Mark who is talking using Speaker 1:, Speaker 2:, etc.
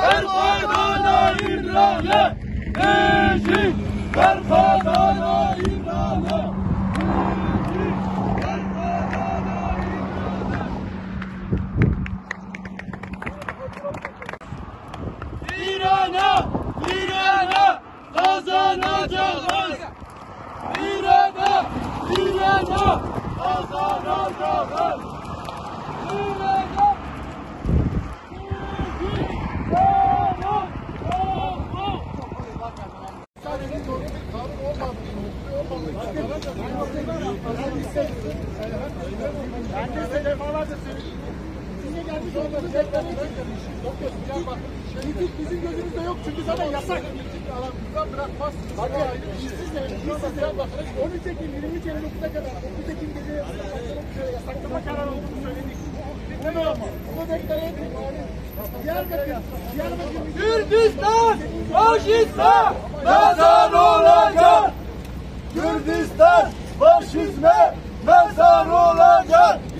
Speaker 1: Erbakan'a İmralı, Necip Erbakan'a İmralı. İran'a, İran'a kazanacağız. İran'a, İran'a kazanacağız. İran'a.
Speaker 2: Ben de size defalarca söyledim. Size gelmiş olduğunuz tekrar Hukuk bizim gözümüzde yok çünkü zaten yasak. Alanımızdan bırakmazsınız. Siz de bakın 13 Ekim 23 Eylül'e kadar 9 Ekim gece yasaklama kararı olduğunu söyledik. Bunu deklare ettik. Diyarbakır
Speaker 1: Kürdistan faşizme mezar olacak. Kürdistan faşizme mezar olacak.